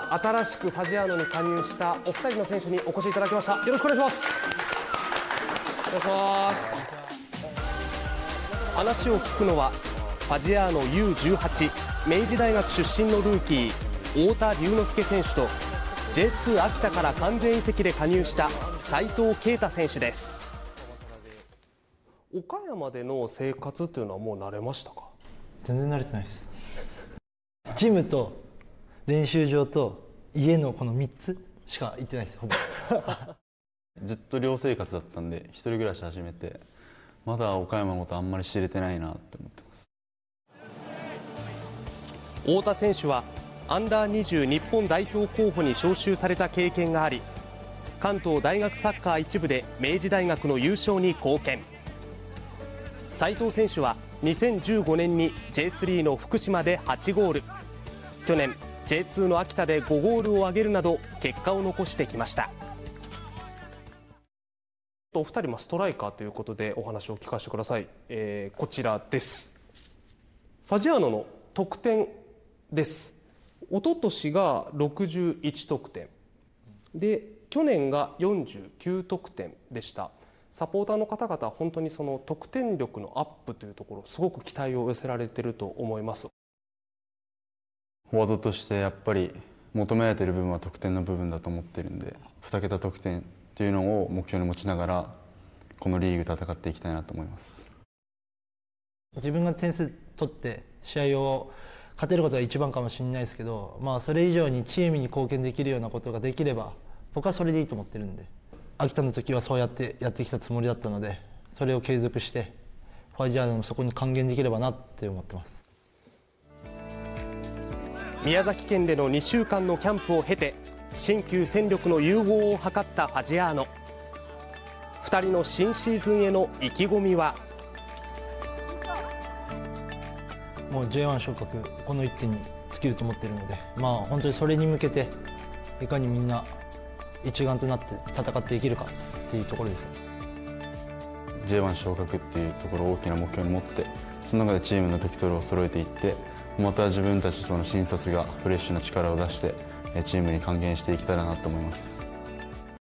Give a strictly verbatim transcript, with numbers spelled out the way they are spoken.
新しくファジアーノに加入したお二人の選手にお越しいただきました。よろしくお願いします。お願いします。話を聞くのはファジアーノ ユーじゅうはち 明治大学出身のルーキー太田龍之介選手と ジェイツー 秋田から完全移籍で加入した斉藤慶太選手です。岡山での生活というのはもう慣れましたか？ 全然慣れてないです。ジムと練習場と家のこのみっつしか行ってないです、ほぼ。 ずっと寮生活だったんで、一人暮らし始めて、まだ岡山のことあんまり知れてないなって思ってます。 太田選手はアンダーにじゅう日本代表候補に招集された経験があり、関東大学サッカー一部で明治大学の優勝に貢献。斉藤選手はにせんじゅうごねんに ジェイスリー の福島ではちゴール、去年 ジェイツー の秋田でごゴールを挙げるなど結果を残してきました。お二人もストライカーということでお話を聞かせてください。えー、こちらです。ファジアーノの得点です。一昨年がろくじゅういち得点で、去年がよんじゅうきゅう得点でした。サポーターの方々は本当にその得点力のアップというところ、すごく期待を寄せられていると思います。 フォワードとしてやっぱり求められている部分は得点の部分だと思ってるんで、に桁得点というのを目標に持ちながらこのリーグ戦っていきたいなと思います。 自分が点数取って試合を勝てることが一番かもしれないですけど、まあ、それ以上にチームに貢献できるようなことができれば僕はそれでいいと思ってるんで、秋田の時はそうやってやってきたつもりだったので、それを継続してファジアーノもそこに還元できればなって思ってます。 宮崎県でのにしゅうかんのキャンプを経て新旧戦力の融合を図ったファジアーノ。ふたりの新シーズンへの意気込みは？ もう ジェイワン 昇格この一点に尽きると思っているので、まあ、本当にそれに向けていかにみんな一丸となって戦っていけるかっていうところです。 ジェイワン 昇格っていうところを大きな目標に持って、その中でチームのベクトルを揃えていって、また自分たちその新卒がフレッシュな力を出してチームに還元していけたらなと思います。